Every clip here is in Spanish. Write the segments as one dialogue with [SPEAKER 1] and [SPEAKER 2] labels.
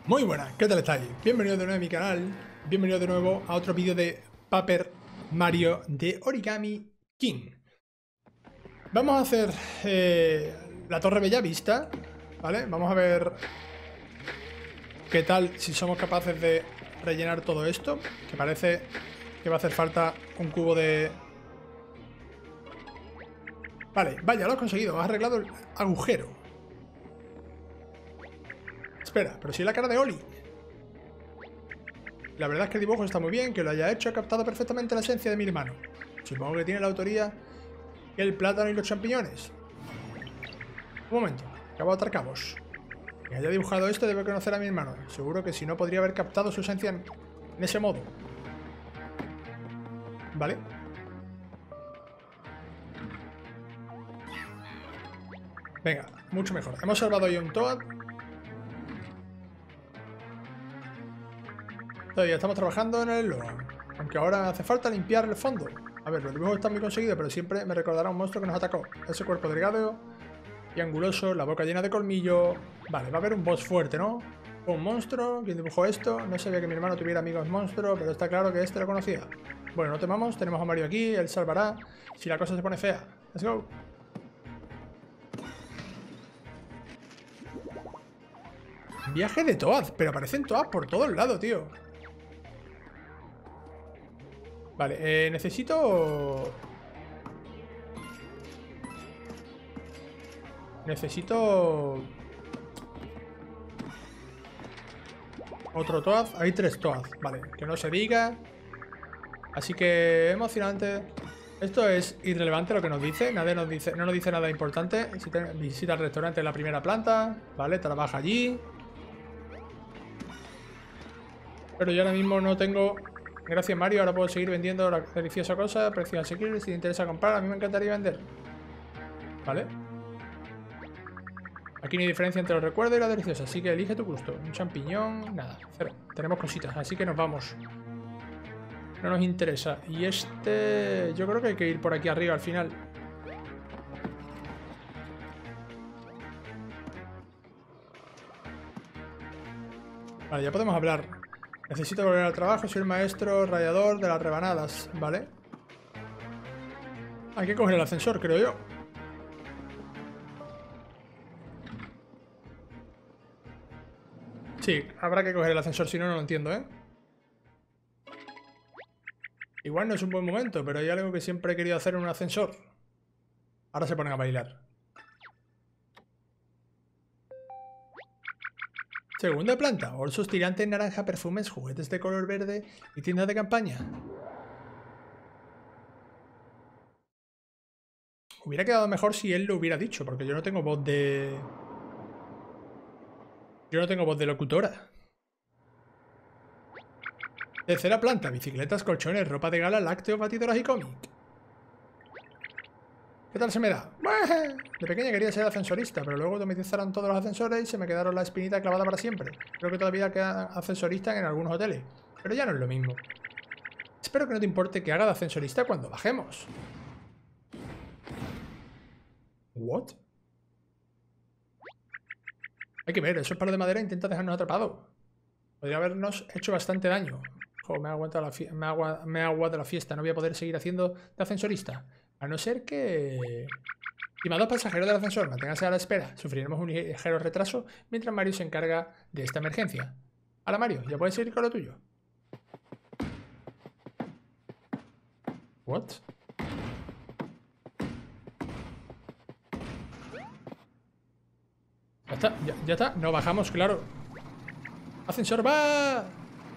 [SPEAKER 1] Muy buenas, ¿qué tal estáis? Bienvenidos de nuevo a mi canal, bienvenidos de nuevo a otro vídeo de Paper Mario de Origami King. Vamos a hacer la Torre Bellavista, ¿vale? Vamos a ver qué tal, si somos capaces de rellenar todo esto, que parece que va a hacer falta un cubo de... Vale, vaya, lo has conseguido, has arreglado el agujero. Espera, pero si es la cara de Oli. La verdad es que el dibujo está muy bien, que lo haya hecho, ha captado perfectamente la esencia de mi hermano. Supongo que tiene la autoría el plátano y los champiñones. Un momento, acabo de atar cabos. Que haya dibujado esto debe conocer a mi hermano. Seguro que si no podría haber captado su esencia en ese modo. ¿Vale? Venga, mucho mejor. Hemos salvado hoy un Toad. Todavía estamos trabajando en el logo. Aunque ahora hace falta limpiar el fondo. A ver, los dibujos están muy conseguidos, pero siempre me recordará un monstruo que nos atacó. Ese cuerpo delgado y anguloso, la boca llena de colmillo. Vale, va a haber un boss fuerte, ¿no? Un monstruo. ¿Quién dibujó esto? No sabía que mi hermano tuviera amigos monstruos, pero está claro que este lo conocía. Bueno, no temamos, tenemos a Mario aquí, él salvará si la cosa se pone fea. Let's go. Viaje de Toad, pero aparecen Toad por todos lados, tío. Vale, necesito... otro Toad. Hay 3 Toad. Vale, que no se diga. Así que emocionante. Esto es irrelevante lo que nos dice. Nadie nos dice, no nos dice nada importante. Visita el restaurante en la primera planta. Vale, trabaja allí. Pero yo ahora mismo no tengo... Gracias, Mario. Ahora puedo seguir vendiendo la deliciosa cosa. Precio asequible. Si te interesa comprar, a mí me encantaría vender. Vale. Aquí no hay diferencia entre los recuerdos y la deliciosa, así que elige tu gusto. Un champiñón, nada, cero. Tenemos cositas, así que nos vamos. No nos interesa. Y este... yo creo que hay que ir por aquí arriba al final. Vale, ya podemos hablar. Necesito volver al trabajo, soy el maestro rallador de las rebanadas, ¿vale? Hay que coger el ascensor, creo yo. Sí, habrá que coger el ascensor, si no, no lo entiendo, ¿eh? Igual no es un buen momento, pero hay algo que siempre he querido hacer en un ascensor. Ahora se ponen a bailar. Segunda planta, bolsos tirantes naranja, perfumes, juguetes de color verde y tiendas de campaña. Hubiera quedado mejor si él lo hubiera dicho, porque yo no tengo voz de... Yo no tengo voz de locutora. Tercera planta, bicicletas, colchones, ropa de gala, lácteos, batidoras y cómic. ¿Qué tal se me da? De pequeña quería ser ascensorista, pero luego automatizaron todos los ascensores y se me quedaron la espinita clavada para siempre. Creo que todavía queda ascensorista en algunos hoteles, pero ya no es lo mismo. Espero que no te importe que haga de ascensorista cuando bajemos. ¿What? Hay que ver, esos palos de madera intentan dejarnos atrapados. Podría habernos hecho bastante daño. Joder, me ha aguantado la fiesta. No voy a poder seguir haciendo de ascensorista. A no ser que... Estimados pasajeros del ascensor, manténganse a la espera. Sufriremos un ligero retraso mientras Mario se encarga de esta emergencia. Hola, Mario, ya puedes seguir con lo tuyo. ¿What? Ya está, ya está. No bajamos, claro. ¡Ascensor va!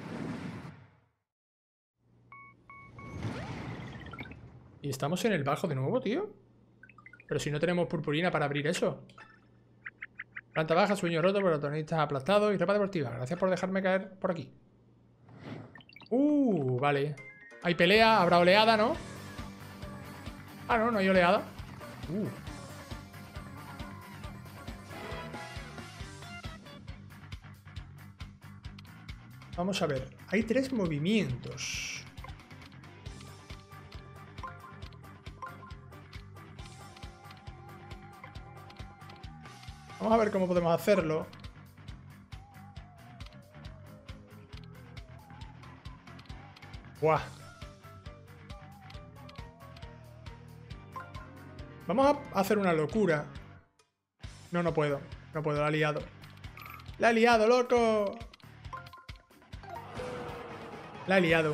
[SPEAKER 1] Y estamos en el bajo de nuevo, tío. Pero si no tenemos purpurina para abrir eso. Planta baja, sueño roto, protagonistas aplastados y ropa deportiva. Gracias por dejarme caer por aquí. Vale. Hay pelea, habrá oleada, ¿no? Ah, no, no hay oleada. Vamos a ver. Hay 3 movimientos. Vamos a ver cómo podemos hacerlo. Buah. Vamos a hacer una locura. No, no puedo. No puedo, la he liado. ¡La he liado, loco! La he liado.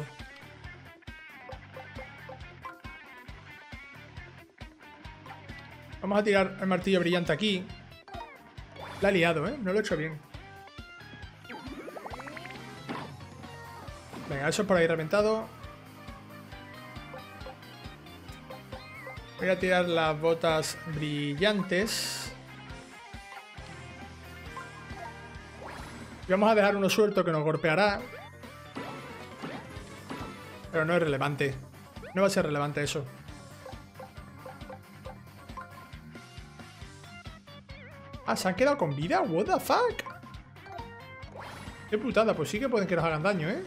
[SPEAKER 1] Vamos a tirar el martillo brillante aquí. La he liado, ¿eh? No lo he hecho bien. Venga, eso por ahí reventado. Voy a tirar las botas brillantes. Y vamos a dejar uno suelto que nos golpeará. Pero no es relevante. No va a ser relevante eso. Ah, ¿se han quedado con vida? What the fuck? Qué putada, pues sí que pueden que nos hagan daño, ¿eh?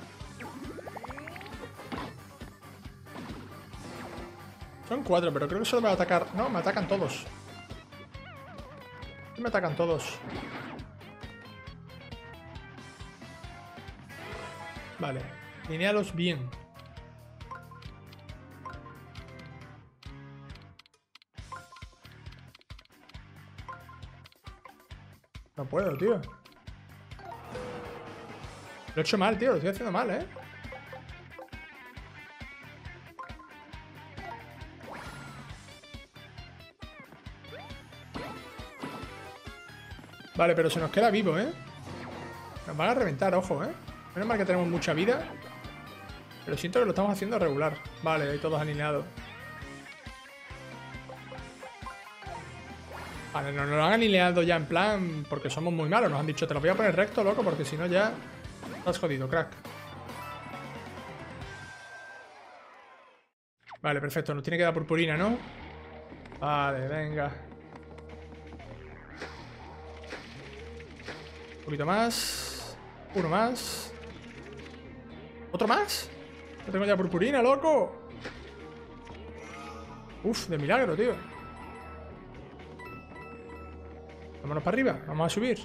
[SPEAKER 1] Son 4, pero creo que solo me va a atacar. No, me atacan todos. Me atacan todos. Vale, linealos bien. No puedo, tío. Lo he hecho mal, tío. Lo estoy haciendo mal, ¿eh? Vale, pero se nos queda vivo, ¿eh? Nos van a reventar, ojo, ¿eh? Menos mal que tenemos mucha vida. Pero siento que lo estamos haciendo regular. Vale, ahí todos alineados. Vale, nos lo han alineado ya en plan porque somos muy malos. Nos han dicho, te lo voy a poner recto, loco, porque si no ya estás jodido, crack. Vale, perfecto. Nos tiene que dar purpurina, ¿no? Vale, venga. Un poquito más. Uno más. ¿Otro más? No tengo ya purpurina, loco. Uf, de milagro, tío. Vámonos para arriba, vamos a subir.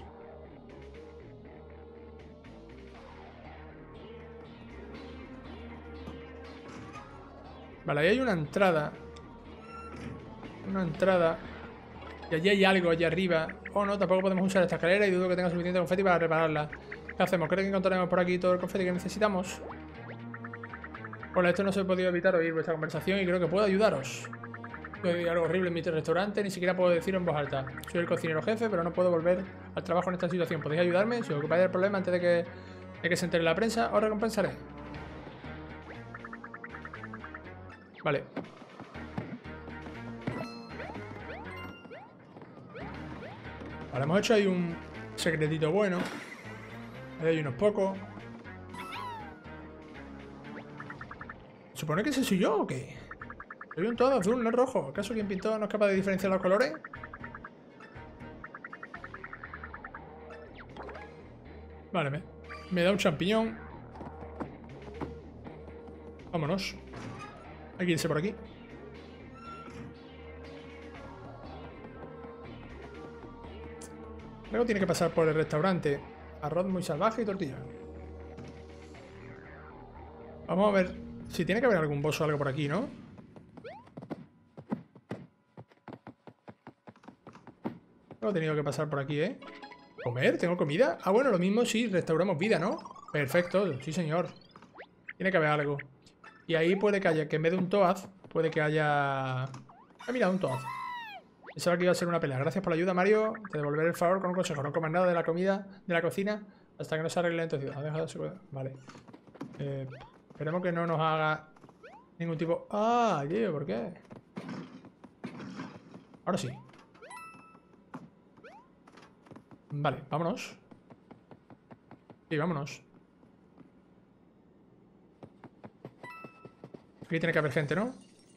[SPEAKER 1] Vale, ahí hay una entrada. Una entrada. Y allí hay algo, allí arriba. Oh, no, tampoco podemos usar esta escalera y dudo que tenga suficiente confeti para repararla. ¿Qué hacemos? ¿Crees que encontraremos por aquí todo el confeti que necesitamos? Hola, esto no se ha podido evitar oír vuestra conversación y creo que puedo ayudaros. Hay algo horrible en mi restaurante, ni siquiera puedo decirlo en voz alta. Soy el cocinero jefe, pero no puedo volver al trabajo en esta situación. ¿Podéis ayudarme? Si os ocupáis del problema antes de que se entere la prensa, os recompensaré. Vale. Vale, hemos hecho ahí un secretito bueno. Ahí hay unos pocos. ¿Supone que ese soy yo o qué? Soy un todo azul, no es rojo. ¿Acaso quien pintó no es capaz de diferenciar los colores? Vale, me da un champiñón. Vámonos. Hay que irse por aquí. Luego tiene que pasar por el restaurante. Arroz muy salvaje y tortilla. Vamos a ver si tiene que haber algún boss o algo por aquí, ¿no? No he tenido que pasar por aquí, ¿eh? ¿Comer? ¿Tengo comida? Ah, bueno, lo mismo si restauramos vida, ¿no? Perfecto, sí señor. Tiene que haber algo. Y ahí puede que haya, que en vez de un Toad, puede que haya... Ah, mira, un Toad. Pensaba que iba a ser una pelea. Gracias por la ayuda, Mario. Te devolveré el favor con un consejo. No comas nada de la comida, de la cocina, hasta que no se arregle en tu ciudad. Ha dejado su... Vale. Esperemos que no nos haga ningún tipo... Ah, tío, ¿por qué? Ahora sí. Vale, vámonos. Sí, vámonos. Aquí tiene que haber gente, ¿no?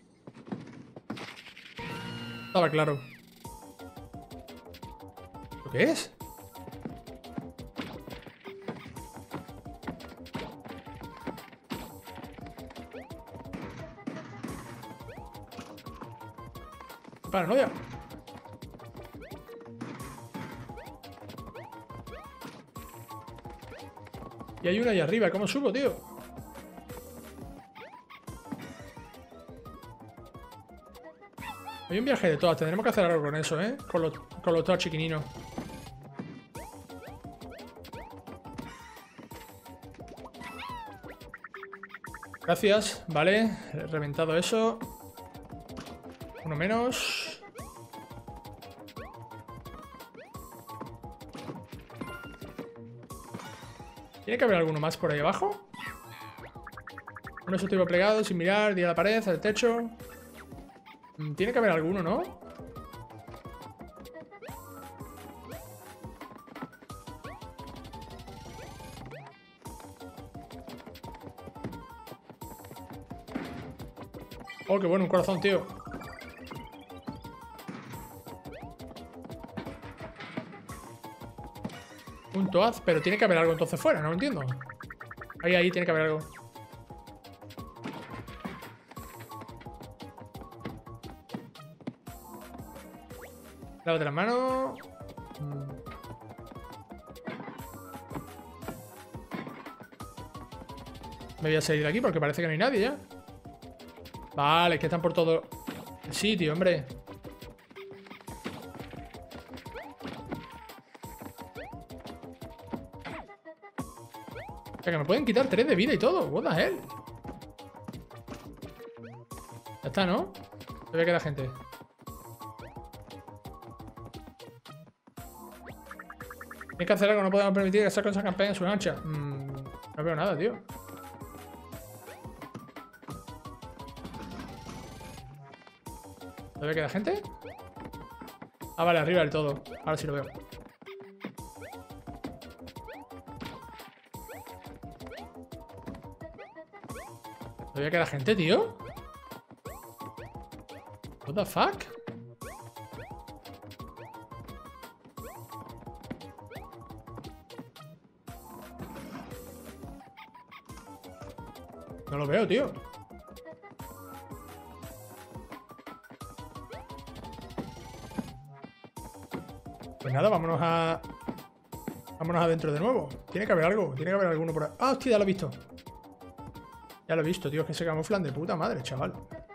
[SPEAKER 1] Estaba claro. ¿Lo qué es? Paranoia. Y hay una ahí arriba. ¿Cómo subo, tío? Hay un viaje de todas. Tendremos que hacer algo con eso, ¿eh? Con los todas chiquininos. Gracias. Vale. He reventado eso. Uno menos. ¿Tiene que haber alguno más por ahí abajo? Un objetivo plegado, sin mirar, di a la pared, al techo. Tiene que haber alguno, ¿no? Oh, qué bueno, un corazón, tío. Un toaz, pero tiene que haber algo entonces fuera, no lo entiendo. Ahí tiene que haber algo. Lávate las manos. Me voy a salir de aquí porque parece que no hay nadie ya. Vale, es que están por todo el sitio, hombre. O sea, que me pueden quitar 3 de vida y todo. What the hell. Ya está, ¿no? Todavía queda gente. Hay que hacer algo, no podemos permitir que saquen esa campaña en su ancha. No veo nada, tío. ¿Todavía queda gente? Ah, vale, arriba del todo. Ahora sí lo veo. ¿Todavía queda gente, tío? What the fuck? No lo veo, tío. Pues nada, vámonos adentro de nuevo. Tiene que haber algo. Tiene que haber alguno por ahí. ¡Ah, hostia! Ya lo he visto. Ya lo he visto, tío. Es que se camuflan de puta madre, chaval.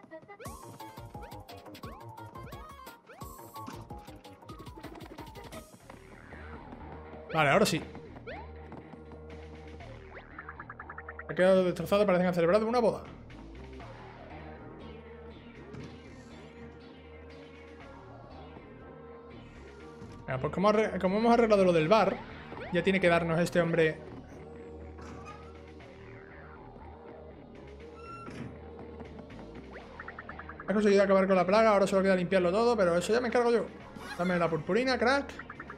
[SPEAKER 1] Vale, ahora sí. Ha quedado destrozado. Parecen haber celebrado una boda. Venga, pues como hemos arreglado lo del bar, ya tiene que darnos este hombre. He conseguido acabar con la plaga. Ahora solo queda limpiarlo todo, pero eso ya me encargo yo. Dame la purpurina, crack.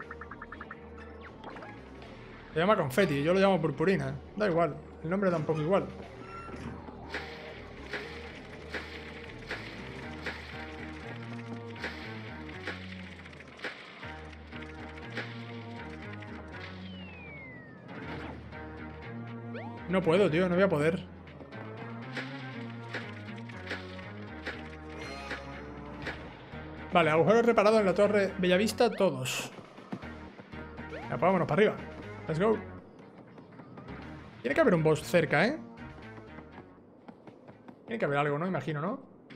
[SPEAKER 1] Se llama confeti, yo lo llamo purpurina. Da igual, el nombre tampoco igual. No puedo, tío, no voy a poder. Vale, agujeros reparados en la torre Bellavista, todos. Ya, pues vámonos para arriba. Let's go. Tiene que haber un boss cerca, ¿eh? Tiene que haber algo, ¿no? Imagino, ¿no?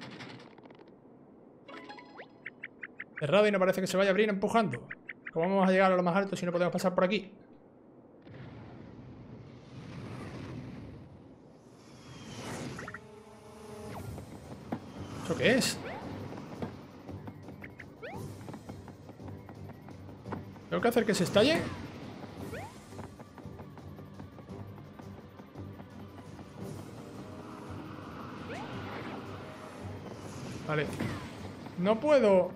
[SPEAKER 1] Cerrado y no parece que se vaya a abrir empujando. ¿Cómo vamos a llegar a lo más alto si no podemos pasar por aquí? ¿Eso qué es? ¿Tengo que hacer que se estalle? Vale. No puedo.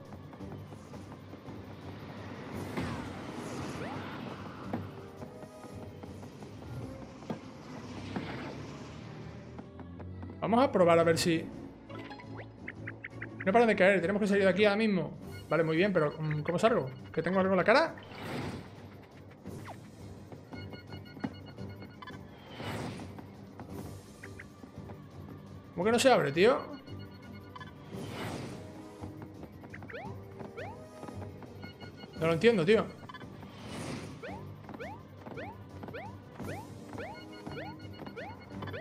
[SPEAKER 1] Vamos a probar a ver si... No paran de caer. Tenemos que salir de aquí ahora mismo. Vale, muy bien, pero ¿cómo salgo? ¿Que tengo algo en la cara? ¿Cómo que no se abre, tío? No lo entiendo, tío.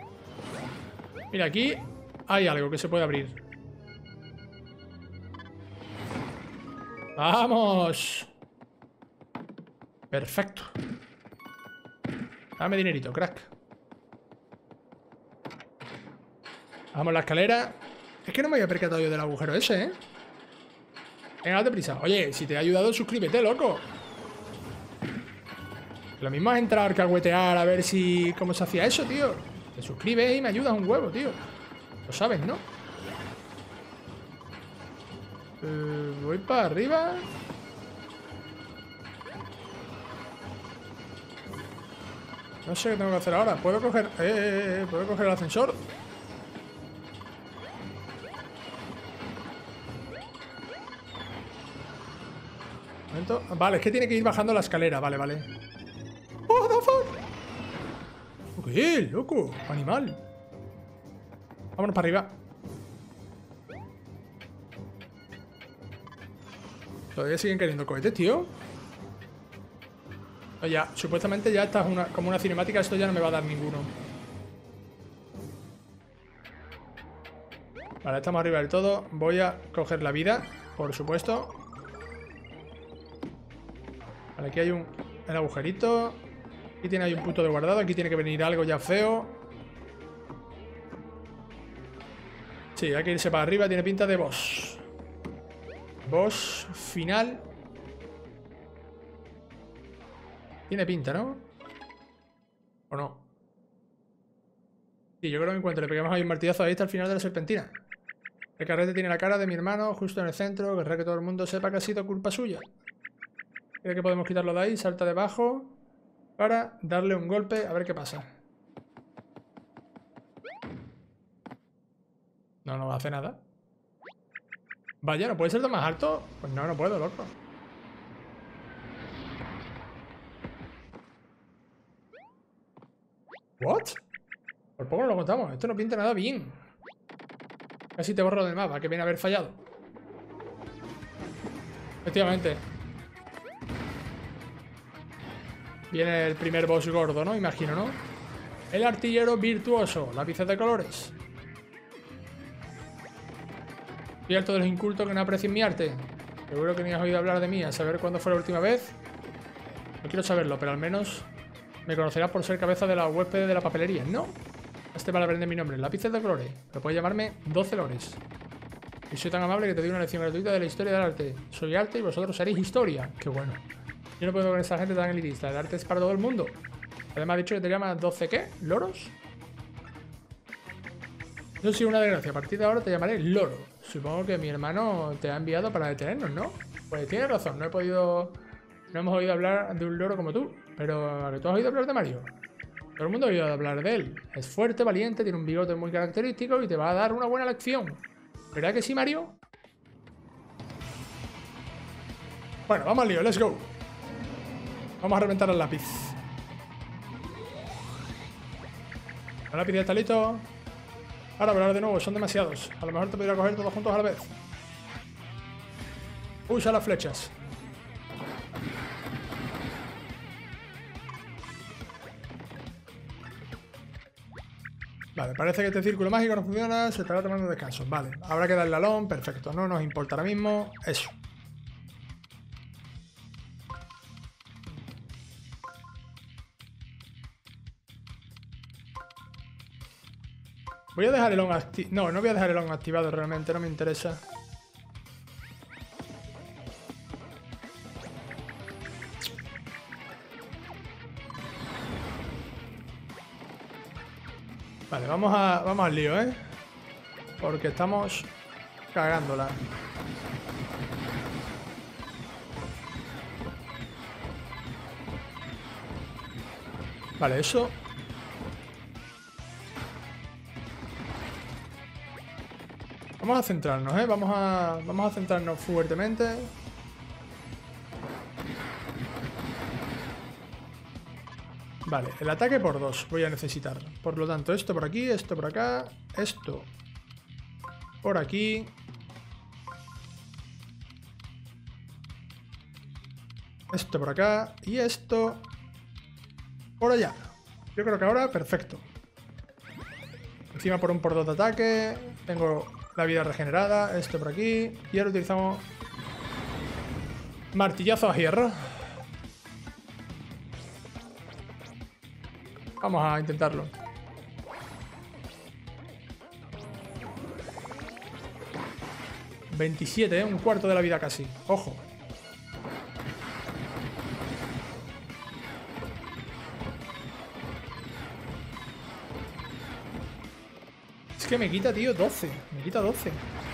[SPEAKER 1] Mira, aquí hay algo que se puede abrir. ¡Vamos! Perfecto. Dame dinerito, crack. Vamos a la escalera. Es que no me había percatado yo del agujero ese, ¿eh? Venga, date prisa. Oye, si te ha ayudado, suscríbete, loco. Lo mismo es entrar a alcahuetear a ver si... ¿Cómo se hacía eso, tío? Te suscribes y me ayudas un huevo, tío. Lo sabes, ¿no? Voy para arriba. No sé qué tengo que hacer ahora. ¿Puedo coger... ¿Puedo coger el ascensor? Momento. Vale, es que tiene que ir bajando la escalera. Vale, vale. ¡Oh, the fuck! ¿Qué, loco? Animal. Vámonos para arriba. Todavía siguen queriendo cohetes, tío. Ya, supuestamente ya esta es como una cinemática. Esto ya no me va a dar ninguno. Vale, estamos arriba del todo. Voy a coger la vida, por supuesto. Vale, aquí hay el agujerito. Aquí tiene ahí un punto de guardado. Aquí tiene que venir algo ya feo. Sí, hay que irse para arriba. Tiene pinta de boss. Boss final. Tiene pinta, ¿no? ¿O no? Sí, yo creo que en cuanto le peguemos ahí un martillazo, ahí está el final de la serpentina. El carrete tiene la cara de mi hermano justo en el centro. Querrá que todo el mundo sepa que ha sido culpa suya. Creo que podemos quitarlo de ahí. Salta debajo para darle un golpe. A ver qué pasa. No, no hace nada. Vaya, ¿no puede ser lo más alto? Pues no, no puedo, loco. ¿What? Por poco no lo contamos. Esto no pinta nada bien. Casi te borro del mapa, que viene a haber fallado. Efectivamente. Viene el primer boss gordo, ¿no? Imagino, ¿no? El artillero virtuoso. Lápices de colores. Estoy harto de los incultos que no aprecien mi arte. Seguro que ni has oído hablar de mí. A saber cuándo fue la última vez. No quiero saberlo, pero al menos me conocerás por ser cabeza de la huésped de la papelería. No. Este vale aprender mi nombre. Lápices de colores. Pero puedes llamarme 12 Lores. Y soy tan amable que te doy una lección gratuita de la historia del arte. Soy arte y vosotros seréis historia. Qué bueno. Yo no puedo con esa gente tan elitista. El arte es para todo el mundo. Además ha dicho que te llamas 12 ¿qué? ¿Loros? Yo soy una desgracia. A partir de ahora te llamaré Loro. Supongo que mi hermano te ha enviado para detenernos, ¿no? Pues tienes razón. No hemos oído hablar de un loro como tú. Pero ¿tú has oído hablar de Mario? Todo el mundo ha oído hablar de él. Es fuerte, valiente, tiene un bigote muy característico y te va a dar una buena lección. ¿Verdad que sí, Mario? Bueno, vamos al lío. Let's go. Vamos a reventar el lápiz. El lápiz ya está listo. Ahora, pero ahora de nuevo, son demasiados. A lo mejor te podría coger todos juntos a la vez. Usa las flechas. Vale, parece que este círculo mágico no funciona. Se estará tomando descanso. Vale, habrá que darle al on. Perfecto, no nos importa ahora mismo. Eso. Voy a dejar el on activado. No, no voy a dejar el on activado realmente, no me interesa. Vale, vamos al lío, ¿eh? Porque estamos cagándola. Vale, eso. Vamos a centrarnos, ¿eh? Vamos a centrarnos fuertemente. Vale, el ataque por 2 voy a necesitar. Por lo tanto, esto por aquí, esto por acá, esto por aquí. Esto por acá y esto por allá. Yo creo que ahora perfecto. Encima por un por 2 de ataque. Tengo la vida regenerada. Esto por aquí. Y ahora utilizamos Martillazo a hierro. Vamos a intentarlo. $27, un cuarto de la vida casi. Ojo. Es que me quita, tío, 12. Me quita 12.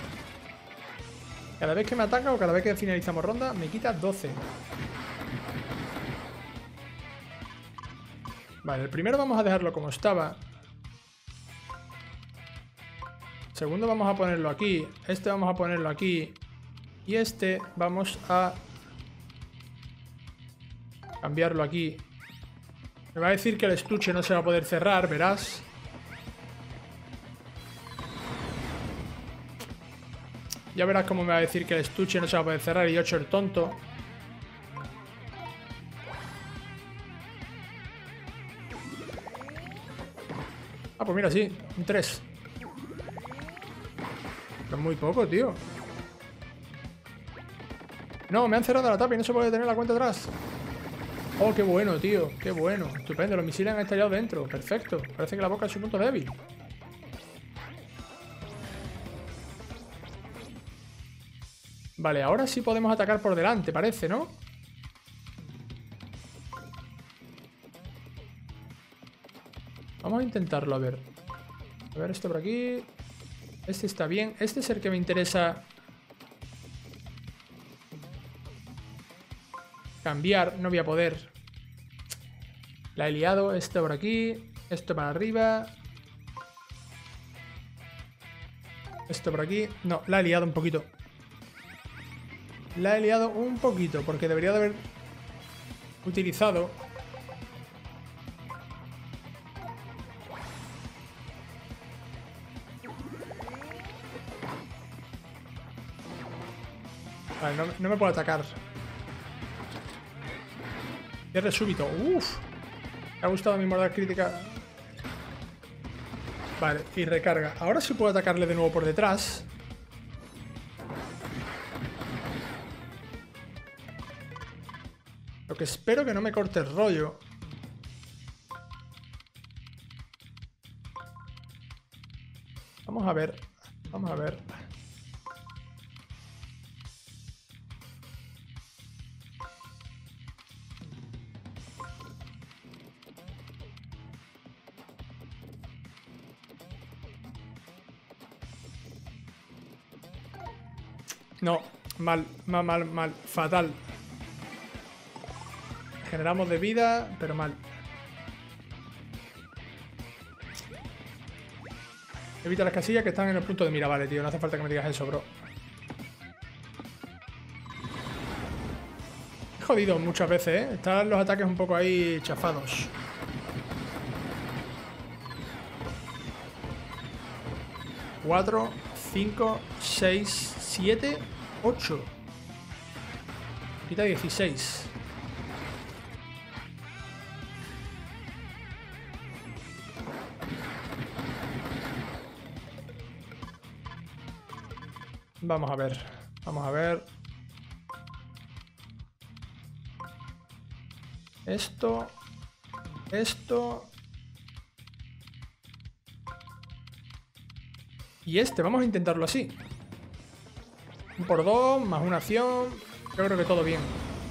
[SPEAKER 1] Cada vez que me ataca o cada vez que finalizamos ronda, me quita 12. Vale, el primero vamos a dejarlo como estaba. El segundo vamos a ponerlo aquí. Este vamos a ponerlo aquí. Y este vamos a cambiarlo aquí. Me va a decir que el estuche no se va a poder cerrar, verás. Ya verás cómo me va a decir que el estuche no se va a poder cerrar y yo he hecho el tonto. Ah, pues mira, sí, un 3. Pero es muy poco, tío. No, me han cerrado la tapa y no se puede tener la cuenta atrás. Oh, qué bueno, tío. Qué bueno. Estupendo, los misiles han estallado dentro. Perfecto. Parece que la boca es su punto débil. Vale, ahora sí podemos atacar por delante, parece, ¿no? Vamos a intentarlo, a ver. A ver, esto por aquí. Este está bien. Este es el que me interesa cambiar. No voy a poder. La he liado. Esto por aquí. Esto para arriba. Esto por aquí. No, la he liado un poquito. La he liado un poquito, porque debería de haber utilizado vale, no me puedo atacar. Cierre súbito. Uff. Me ha gustado mi mordaz crítica. Vale, y recarga. Ahora sí puedo atacarle de nuevo por detrás. Lo que espero que no me corte el rollo. Vamos a ver. Vamos a ver. No, mal, mal, fatal. Generamos de vida, pero mal. Evita las casillas que están en el punto de mira. Vale, tío, no hace falta que me digas eso, bro. He jodido muchas veces, ¿eh? Están los ataques un poco ahí chafados. Cuatro, 5, 6, 7, 8. Quita 16. Vamos a ver. Vamos a ver. Esto. Esto. Y este. Vamos a intentarlo así. Un por dos, más una acción. Yo creo que todo bien.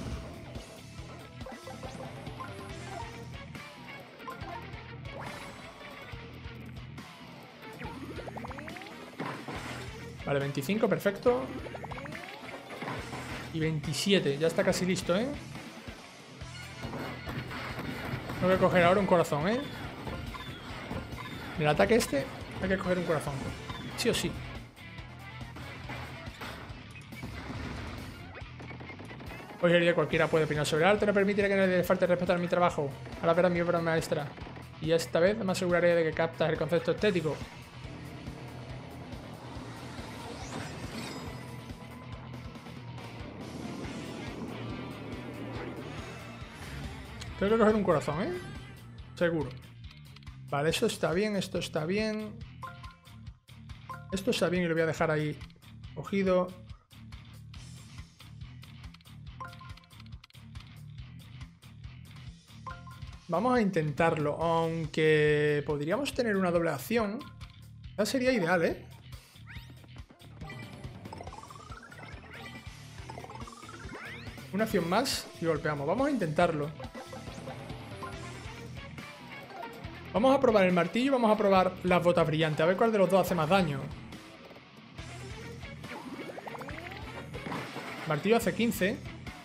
[SPEAKER 1] Vale, 25, perfecto. Y 27, ya está casi listo, ¿eh? Tengo que coger ahora un corazón, ¿eh? En el ataque este hay que coger un corazón. Sí o sí. Hoy el día cualquiera puede opinar sobre arte. No permitiré que nadie le falte respeto a mi trabajo. Ahora verás mi obra maestra. Y esta vez me aseguraré de que captas el concepto estético. Tengo que coger un corazón, ¿eh? Seguro. Vale, eso está bien, esto está bien. Esto está bien y lo voy a dejar ahí cogido. Vamos a intentarlo. Aunque podríamos tener una doble acción. Ya sería ideal, ¿eh? Una acción más y golpeamos. Vamos a intentarlo. Vamos a probar el martillo y vamos a probar las botas brillantes. A ver cuál de los dos hace más daño. Martillo hace 15.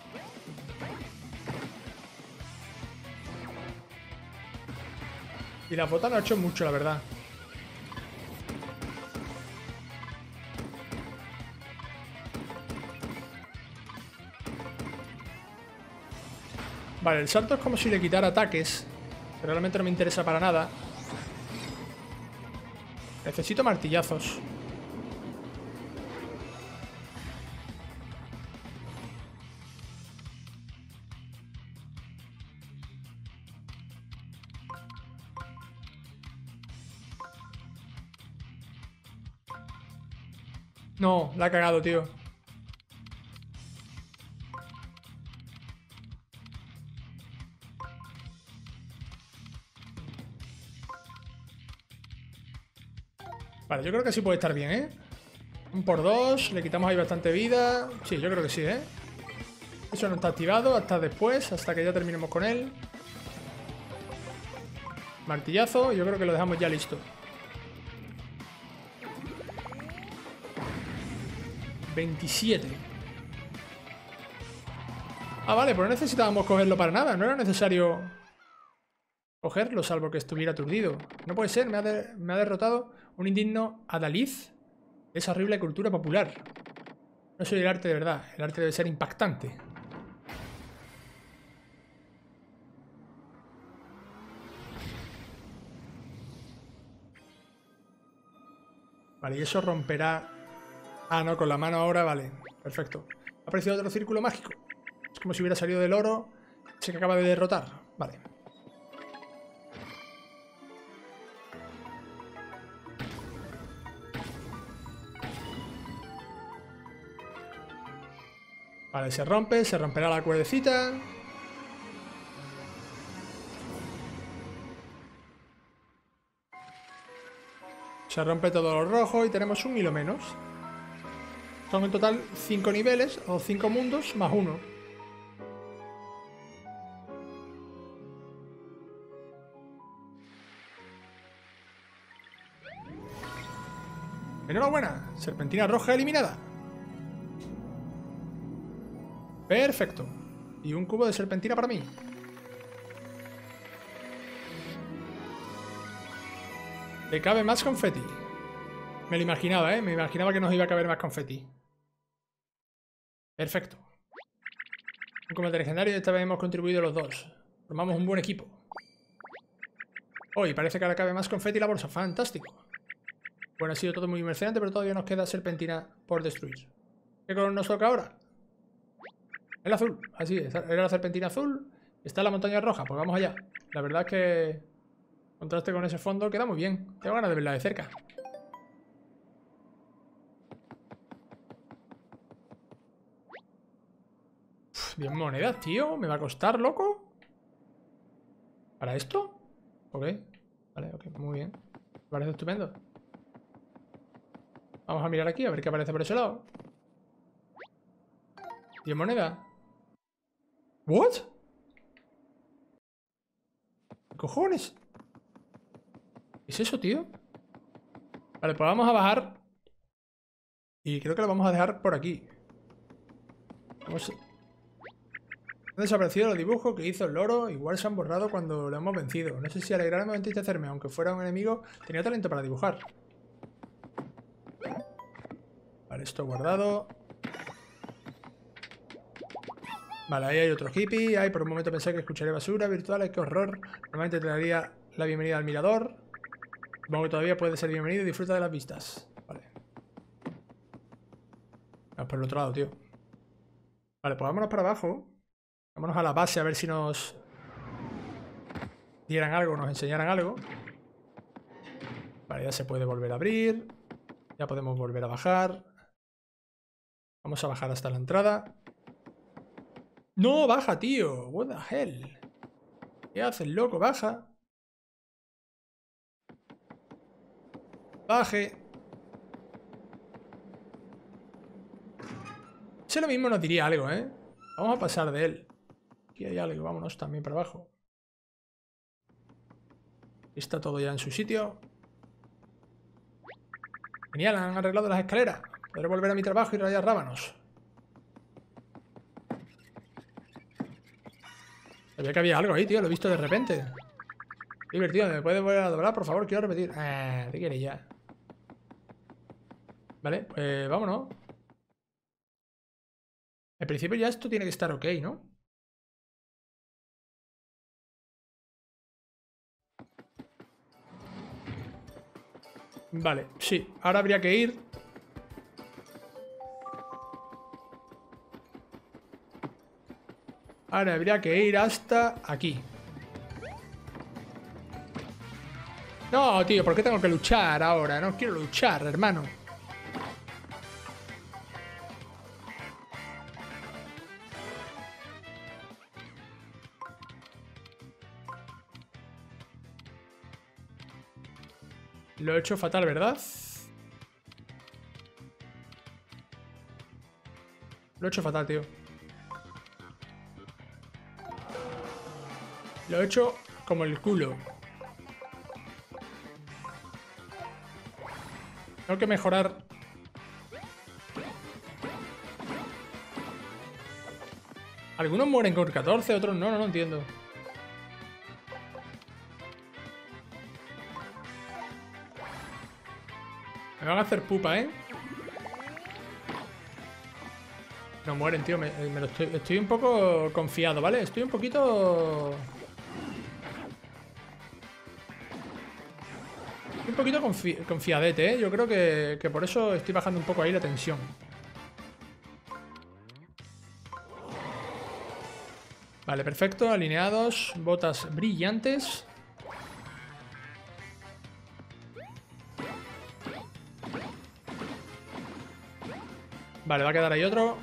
[SPEAKER 1] Y las botas no ha hecho mucho, la verdad. Vale, el salto es como si le quitara ataques. Pero realmente no me interesa para nada. Necesito martillazos. No, la ha cagado, tío. Vale, yo creo que sí puede estar bien, ¿eh? 1 por 2, le quitamos ahí bastante vida. Sí, yo creo que sí, ¿eh? Eso no está activado hasta después, hasta que ya terminemos con él. Martillazo, yo creo que lo dejamos ya listo. 27. Ah, vale, pues no necesitábamos cogerlo para nada. No era necesario cogerlo, salvo que estuviera aturdido. No puede ser, me ha derrotado un indigno adalid de esa horrible cultura popular. No soy el arte de verdad, el arte debe ser impactante. Vale, y eso romperá... Ah, no, con la mano ahora, vale. Perfecto. Ha aparecido otro círculo mágico. Es como si hubiera salido del oro ese que acaba de derrotar. Vale. Vale, se rompe, se romperá la cuerdecita. Se rompe todo lo rojo y tenemos un hilo menos. Son en total 5 niveles o 5 mundos más 1. Enhorabuena, serpentina roja eliminada. Perfecto. Y un cubo de serpentina para mí. Le cabe más confeti. Me lo imaginaba, ¿eh? Me imaginaba que nos iba a caber más confeti. Perfecto. Un combate legendario y esta vez hemos contribuido los dos. Formamos un buen equipo. Hoy parece que ahora cabe más confeti en la bolsa. Fantástico. Bueno, ha sido todo muy emocionante, pero todavía nos queda serpentina por destruir. ¿Qué color nos toca ahora? El azul. Así es. Era la serpentina azul. Está la montaña roja. Pues vamos allá. La verdad es que... contraste con ese fondo queda muy bien. Tengo ganas de verla de cerca. Uf, 10 monedas, tío. ¿Me va a costar, loco? ¿Para esto? Ok. Vale, ok. Muy bien. Me parece estupendo. Vamos a mirar aquí a ver qué aparece por ese lado. 10 monedas. ¿What? ¿Qué cojones? ¿Qué es eso, tío? Vale, pues vamos a bajar. Y creo que lo vamos a dejar por aquí. Vamos a... Han desaparecido los dibujos que hizo el loro. Igual se han borrado cuando lo hemos vencido. No sé si alegrarme o entristecerme. Aunque fuera un enemigo, tenía talento para dibujar. Vale, esto guardado. Vale, ahí hay otro hippie. Ay, por un momento pensé que escucharía basura virtual. Ay, qué horror. Normalmente te daría la bienvenida al mirador. Supongo que todavía puede ser bienvenido y disfruta de las vistas. Vale. Vamos por el otro lado, tío. Vale, pues vámonos para abajo. Vámonos a la base a ver si nos dieran algo, nos enseñaran algo. Vale, ya se puede volver a abrir. Ya podemos volver a bajar. Vamos a bajar hasta la entrada. ¡No, baja, tío! What the hell. ¿Qué haces, loco? Baja. Baje. Ese lo mismo nos diría algo, ¿eh? Vamos a pasar de él. Aquí hay algo, vámonos también para abajo. Está todo ya en su sitio. Genial, han arreglado las escaleras. Podré volver a mi trabajo y rayar rábanos. Sabía que había algo ahí, tío. Lo he visto de repente. Divertido. ¿Me puedes volver a doblar, por favor? Quiero repetir. ¿Qué quieres ya? Vale, pues vámonos. Al principio ya esto tiene que estar ok, ¿no? Vale, sí. Ahora habría que ir. Ahora habría que ir hasta aquí. No, tío, ¿por qué tengo que luchar ahora? No quiero luchar, hermano. Lo he hecho fatal, ¿verdad? Lo he hecho fatal, tío. Lo he hecho como el culo. Tengo que mejorar. Algunos mueren con 14, otros no, no entiendo. Me van a hacer pupa, ¿eh? No mueren, tío. Estoy un poco confiado, ¿vale? Estoy un poquito... Un poquito confiadete, ¿eh? Yo creo que por eso estoy bajando un poco ahí la tensión. Vale, perfecto. Alineados. Botas brillantes. Vale, va a quedar ahí otro.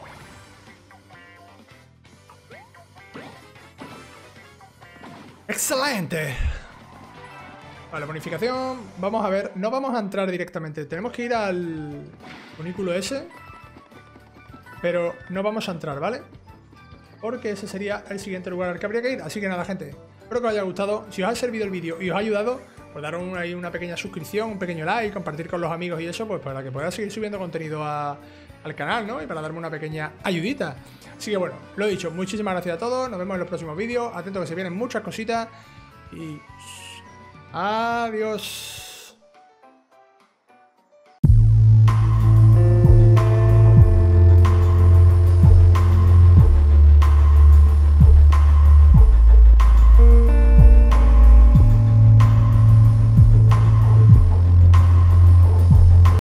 [SPEAKER 1] ¡Excelente! Vale, bonificación. Vamos a ver. No vamos a entrar directamente. Tenemos que ir al funículo ese. Pero no vamos a entrar, ¿vale? Porque ese sería el siguiente lugar al que habría que ir. Así que nada, gente. Espero que os haya gustado. Si os ha servido el vídeo y os ha ayudado, pues dar ahí una pequeña suscripción, un pequeño like, compartir con los amigos y eso, pues para que pueda seguir subiendo contenido al canal, ¿no? Y para darme una pequeña ayudita. Así que bueno, lo dicho, muchísimas gracias a todos. Nos vemos en los próximos vídeos. Atento que se vienen muchas cositas. Y... adiós.